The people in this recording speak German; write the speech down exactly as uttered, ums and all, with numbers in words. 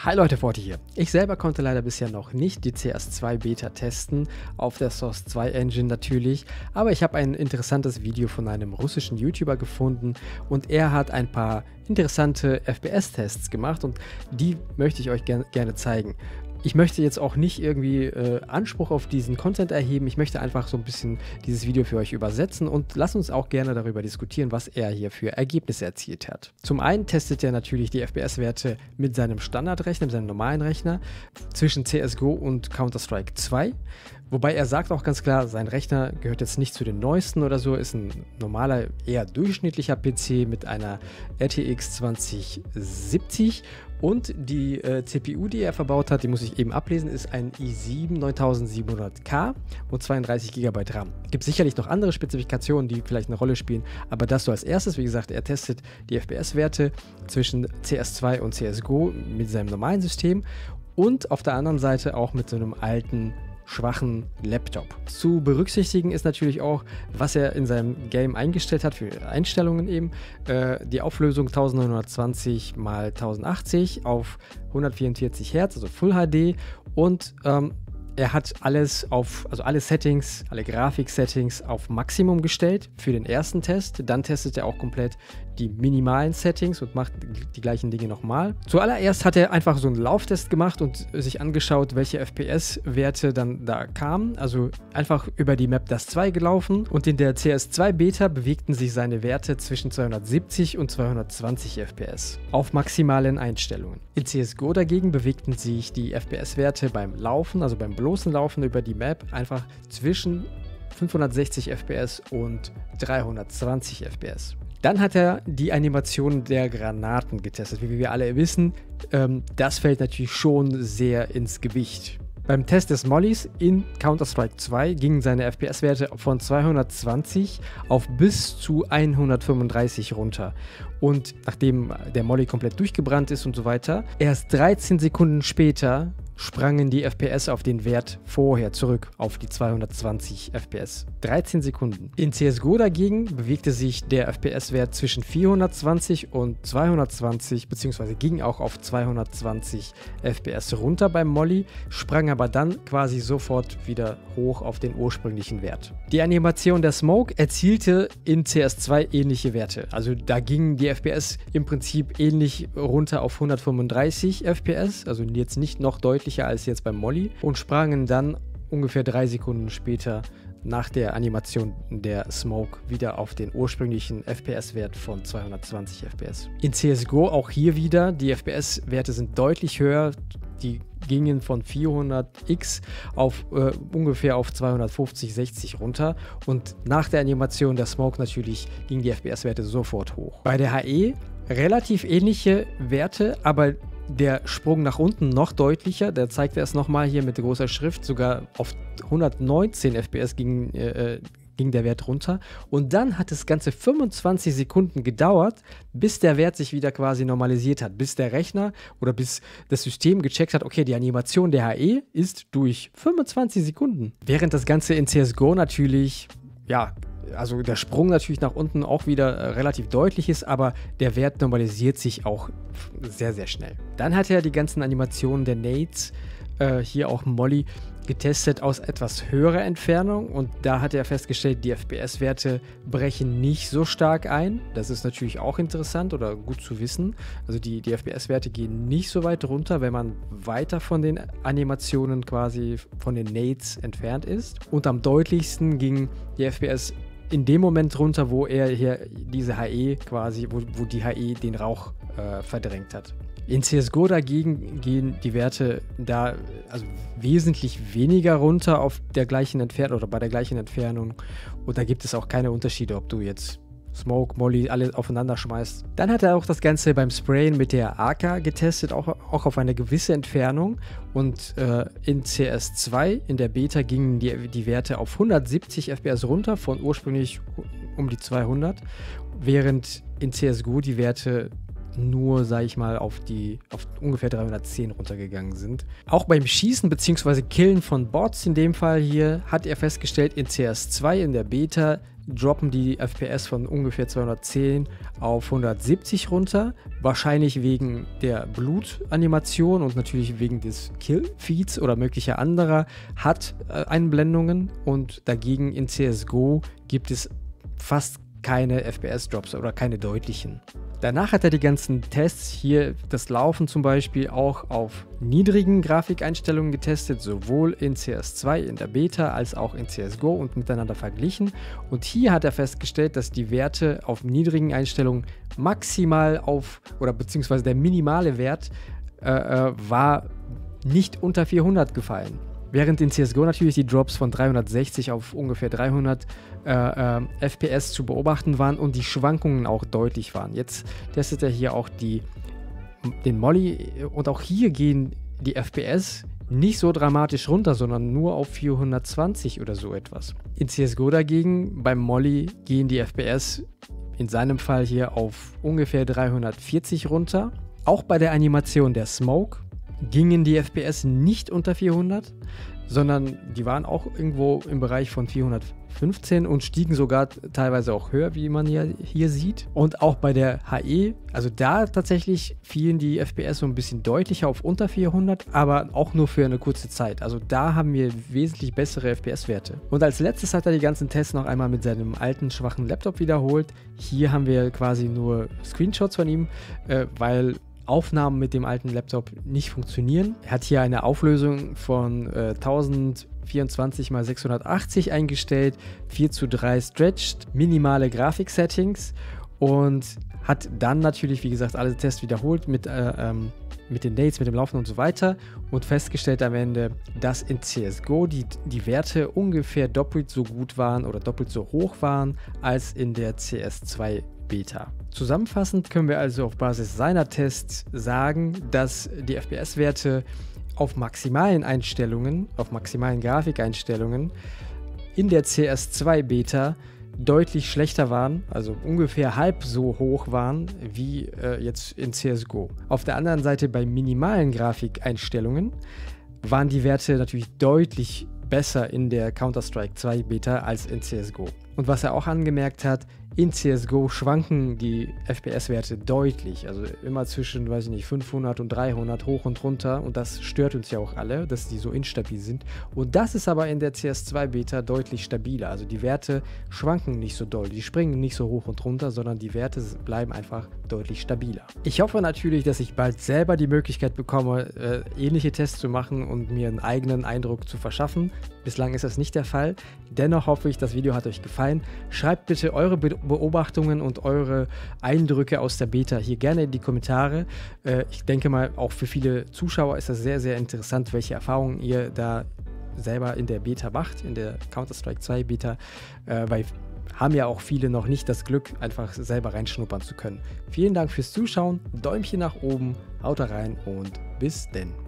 Hi Leute, Forti hier. Ich selber konnte leider bisher noch nicht die C S zwei Beta testen, auf der Source zwei Engine natürlich, aber ich habe ein interessantes Video von einem russischen YouTuber gefunden und er hat ein paar interessante F P S-Tests gemacht und die möchte ich euch ger gerne zeigen. Ich möchte jetzt auch nicht irgendwie äh, Anspruch auf diesen Content erheben, ich möchte einfach so ein bisschen dieses Video für euch übersetzen und lasst uns auch gerne darüber diskutieren, was er hier für Ergebnisse erzielt hat. Zum einen testet er natürlich die F P S-Werte mit seinem Standardrechner, mit seinem normalen Rechner, zwischen C S G O und Counter-Strike zwei. Wobei er sagt auch ganz klar, sein Rechner gehört jetzt nicht zu den neuesten oder so, ist ein normaler, eher durchschnittlicher P C mit einer R T X zwanzig siebzig und die äh, C P U, die er verbaut hat, die muss ich eben ablesen, ist ein i sieben neuntausendsiebenhundert K und zweiunddreißig Gigabyte RAM. Gibt sicherlich noch andere Spezifikationen, die vielleicht eine Rolle spielen, aber das so als erstes. Wie gesagt, er testet die F P S-Werte zwischen C S zwei und C S G O mit seinem normalen System und auf der anderen Seite auch mit so einem alten schwachen Laptop. Zu berücksichtigen ist natürlich auch, was er in seinem Game eingestellt hat für Einstellungen eben. Äh, die Auflösung neunzehnhundertzwanzig mal tausendachtzig auf hundertvierundvierzig Hertz, also Full H D, und ähm, er hat alles auf, also alle Settings, alle Grafik-Settings auf Maximum gestellt für den ersten Test. Dann testet er auch komplett die minimalen Settings und macht die gleichen Dinge nochmal. Zuallererst hat er einfach so einen Lauftest gemacht und sich angeschaut, welche F P S-Werte dann da kamen. Also einfach über die Map das zwei gelaufen und in der C S zwei Beta bewegten sich seine Werte zwischen zweihundertsiebzig und zweihundertzwanzig F P S auf maximalen Einstellungen. In C S G O dagegen bewegten sich die F P S-Werte beim Laufen, also beim bloßen Laufen über die Map, einfach zwischen fünfhundertsechzig F P S und dreihundertzwanzig F P S. Dann hat er die Animation der Granaten getestet. Wie wir alle wissen, ähm, das fällt natürlich schon sehr ins Gewicht. Beim Test des Mollys in Counter-Strike zwei gingen seine F P S-Werte von zweihundertzwanzig auf bis zu hundertfünfunddreißig runter. Und nachdem der Molly komplett durchgebrannt ist und so weiter, erst dreizehn Sekunden später sprangen die F P S auf den Wert vorher zurück, auf die zweihundertzwanzig F P S. dreizehn Sekunden. In C S G O dagegen bewegte sich der F P S-Wert zwischen vierhundertzwanzig und zweihundertzwanzig, beziehungsweise ging auch auf zweihundertzwanzig F P S runter beim Molly, sprang aber dann quasi sofort wieder hoch auf den ursprünglichen Wert. Die Animation der Smoke erzielte in C S zwei ähnliche Werte. Also da gingen die F P S im Prinzip ähnlich runter auf hundertfünfunddreißig F P S, also jetzt nicht noch deutlich als jetzt beim Molly, und sprangen dann ungefähr drei Sekunden später nach der Animation der Smoke wieder auf den ursprünglichen F P S-Wert von zweihundertzwanzig F P S. In C S G O auch hier wieder, die F P S-Werte sind deutlich höher, die gingen von vierhundert X auf äh, ungefähr auf zweihundertfünfzig, sechzig runter und nach der Animation der Smoke natürlich gingen die F P S-Werte sofort hoch. Bei der H E relativ ähnliche Werte, aber der Sprung nach unten noch deutlicher, der zeigt er es nochmal hier mit großer Schrift, sogar auf hundertneunzehn F P S ging, äh, ging der Wert runter und dann hat es ganze fünfundzwanzig Sekunden gedauert, bis der Wert sich wieder quasi normalisiert hat, bis der Rechner oder bis das System gecheckt hat, okay, die Animation der H E ist durch fünfundzwanzig Sekunden. Während das Ganze in C S G O natürlich, ja, also der Sprung natürlich nach unten auch wieder äh, relativ deutlich ist, aber der Wert normalisiert sich auch sehr, sehr schnell. Dann hat er die ganzen Animationen der Nades, äh, hier auch Molly, getestet aus etwas höherer Entfernung und da hat er festgestellt, die F P S-Werte brechen nicht so stark ein. Das ist natürlich auch interessant oder gut zu wissen. Also die, die F P S-Werte gehen nicht so weit runter, wenn man weiter von den Animationen quasi von den Nades entfernt ist. Und am deutlichsten ging die F P S in dem Moment runter, wo er hier diese H E quasi, wo, wo die H E den Rauch äh, verdrängt hat. In C S G O dagegen gehen die Werte da also wesentlich weniger runter auf der gleichen Entfernung oder bei der gleichen Entfernung und da gibt es auch keine Unterschiede, ob du jetzt Smoke, Molly, alle aufeinander schmeißt. Dann hat er auch das Ganze beim Sprayen mit der A K getestet, auch, auch auf eine gewisse Entfernung. Und äh, in C S zwei, in der Beta, gingen die, die Werte auf hundertsiebzig F P S runter, von ursprünglich um die zweihundert, während in C S G O die Werte nur, sage ich mal, auf die auf ungefähr dreihundertzehn runtergegangen sind. Auch beim Schießen bzw. Killen von Bots in dem Fall hier hat er festgestellt, in C S zwei, in der Beta, droppen die F P S von ungefähr zweihundertzehn auf hundertsiebzig runter. Wahrscheinlich wegen der Blutanimation und natürlich wegen des Kill-Feeds oder möglicher anderer H U D-Einblendungen. Und dagegen in C S G O gibt es fast keine F P S-Drops oder keine deutlichen. Danach hat er die ganzen Tests, hier das Laufen zum Beispiel, auch auf niedrigen Grafikeinstellungen getestet, sowohl in C S zwei in der Beta als auch in C S G O und miteinander verglichen. Und hier hat er festgestellt, dass die Werte auf niedrigen Einstellungen maximal auf, oder beziehungsweise der minimale Wert äh, äh, war nicht unter vierhundert gefallen. Während in C S G O natürlich die Drops von dreihundertsechzig auf ungefähr dreihundert äh, äh, F P S zu beobachten waren und die Schwankungen auch deutlich waren. Jetzt testet er hier auch die, den Molly und auch hier gehen die F P S nicht so dramatisch runter, sondern nur auf vierhundertzwanzig oder so etwas. In C S G O dagegen, beim Molly, gehen die F P S in seinem Fall hier auf ungefähr dreihundertvierzig runter. Auch bei der Animation der Smoke gingen die F P S nicht unter vierhundert, sondern die waren auch irgendwo im Bereich von vierhundertfünfzehn und stiegen sogar teilweise auch höher, wie man hier, hier sieht. Und auch bei der H E, also da tatsächlich fielen die F P S so ein bisschen deutlicher auf unter vierhundert, aber auch nur für eine kurze Zeit. Also da haben wir wesentlich bessere F P S-Werte. Und als letztes hat er die ganzen Tests noch einmal mit seinem alten, schwachen Laptop wiederholt. Hier haben wir quasi nur Screenshots von ihm, äh, weil Aufnahmen mit dem alten Laptop nicht funktionieren. Er hat hier eine Auflösung von äh, tausendvierundzwanzig mal sechshundertachtzig eingestellt, vier zu drei stretched, minimale Grafik-Settings und hat dann natürlich, wie gesagt, alle Tests wiederholt mit, äh, ähm, mit den Dates, mit dem Laufen und so weiter und festgestellt am Ende, dass in C S G O die, die Werte ungefähr doppelt so gut waren oder doppelt so hoch waren als in der C S zwei Beta. Zusammenfassend können wir also auf Basis seiner Tests sagen, dass die F P S-Werte auf maximalen Einstellungen, auf maximalen Grafikeinstellungen in der C S zwei Beta deutlich schlechter waren, also ungefähr halb so hoch waren wie äh, jetzt in C S G O. Auf der anderen Seite bei minimalen Grafikeinstellungen waren die Werte natürlich deutlich besser in der Counter-Strike zwei Beta als in C S G O. Und was er auch angemerkt hat, in C S G O schwanken die F P S-Werte deutlich, also immer zwischen, weiß ich nicht, fünfhundert und dreihundert hoch und runter und das stört uns ja auch alle, dass die so instabil sind. Und das ist aber in der C S zwei Beta deutlich stabiler, also die Werte schwanken nicht so doll, die springen nicht so hoch und runter, sondern die Werte bleiben einfach deutlich stabiler. Ich hoffe natürlich, dass ich bald selber die Möglichkeit bekomme, äh, ähnliche Tests zu machen und mir einen eigenen Eindruck zu verschaffen. Bislang ist das nicht der Fall. Dennoch hoffe ich, das Video hat euch gefallen. Schreibt bitte eure Be Beobachtungen und eure Eindrücke aus der Beta hier gerne in die Kommentare. Äh, ich denke mal, auch für viele Zuschauer ist das sehr, sehr interessant, welche Erfahrungen ihr da selber in der Beta macht, in der Counter-Strike zwei Beta, äh, weil haben ja auch viele noch nicht das Glück, einfach selber reinschnuppern zu können. Vielen Dank fürs Zuschauen, Däumchen nach oben, haut rein und bis denn.